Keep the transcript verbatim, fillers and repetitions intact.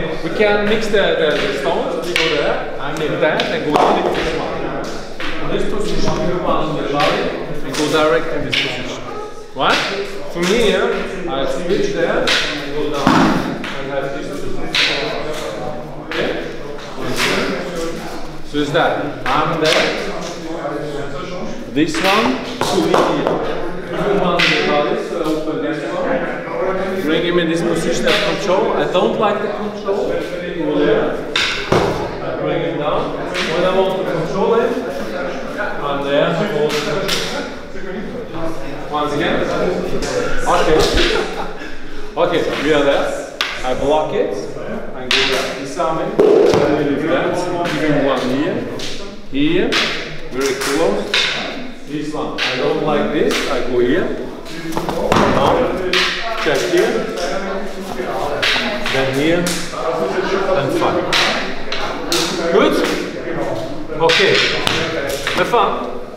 We can mix the, the, the stones, we go there, and make that, and go in this one. In this position, you on the body, and go direct in this position. Right? From here, I switch there, and go down, and have this position. Okay? So it's that. I'm there. This one, to here. You want the body, so open this one. Bring him in this position of control. I don't like the control. Go there. I bring him down. When I want to control him, I'm there. Once again. Okay. Okay, we are there. I block it. I go there. Disarm him. I leave that. Give him one here. Here. Very close. This one. I don't like this. I go here. Now. Check here, then here, and fine. Good? Okay. Have fun.